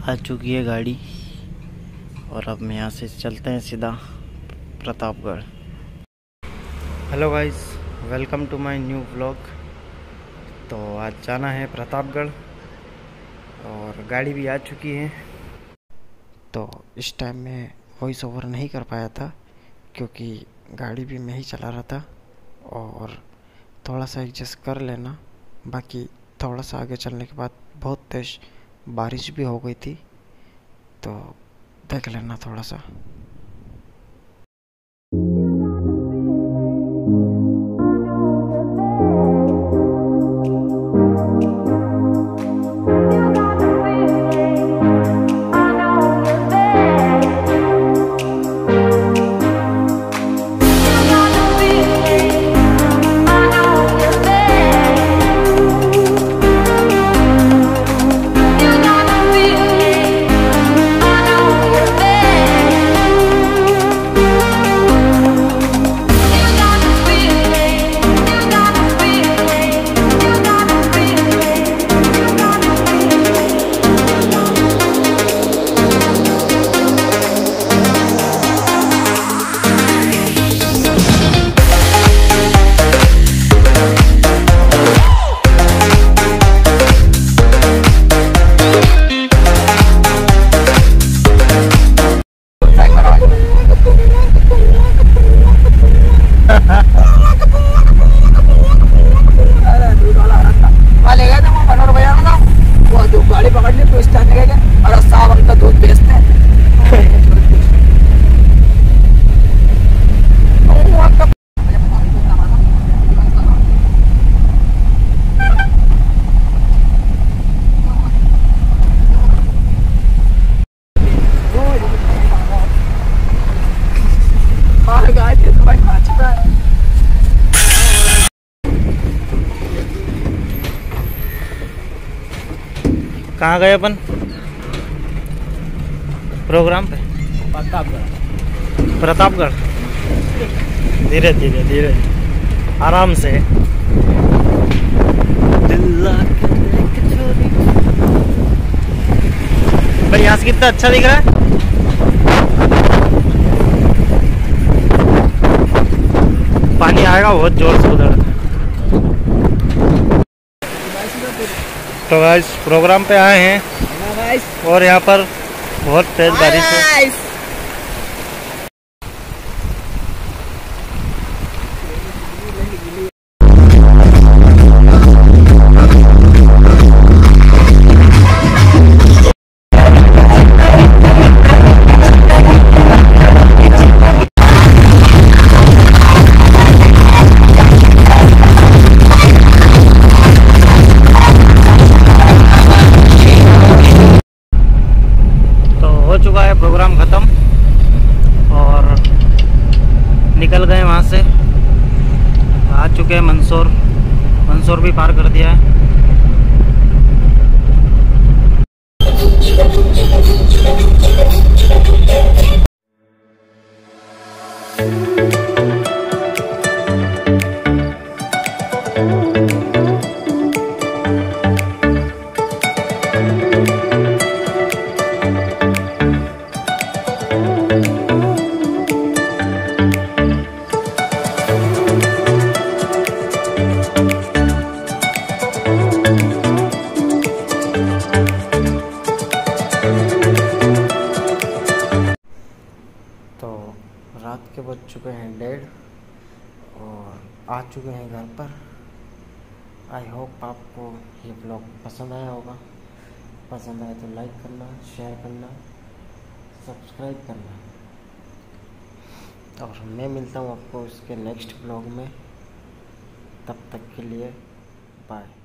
आ चुकी है गाड़ी और अब हम यहाँ से चलते हैं सीधा Pratapgarh. Hello guys, welcome to my new vlog. तो आज जाना है प्रतापगढ़ और गाड़ी भी आ चुकी है। तो इस टाइम में वॉइस ओवर नहीं कर पाया था क्योंकि गाड़ी भी मैं ही चला रहा था और थोड़ा सा एडजस्ट कर लेना। बाकी थोड़ा सा आगे चलने के बाद बहुत तेज बारिश भी हो गई थी, तो देख लेना थोड़ा सा। गाड़ी पकड़ ली तो स्टैंड गए और सावन का दूध बेचते हैं। कहाँ गए अपन प्रोग्राम पे? प्रतापगढ़। धीरे धीरे धीरे आराम से। भाई यहाँ से कितना अच्छा दिख रहा है। पानी आएगा बहुत जोर से उधर। तो गाइस प्रोग्राम पे आए हैं और यहाँ पर बहुत तेज बारिश है। चुका है प्रोग्राम ख़त्म और निकल गए वहाँ से। आ चुके हैं मंदसौर भी पार कर दिया है। तो रात के बज चुके हैं 1:30 और आ चुके हैं घर पर। आई होप आपको ये ब्लॉग पसंद आया होगा। पसंद आए तो लाइक करना, शेयर करना, सब्सक्राइब करना और मैं मिलता हूँ आपको इसके नेक्स्ट ब्लॉग में। तब तक के लिए बाय।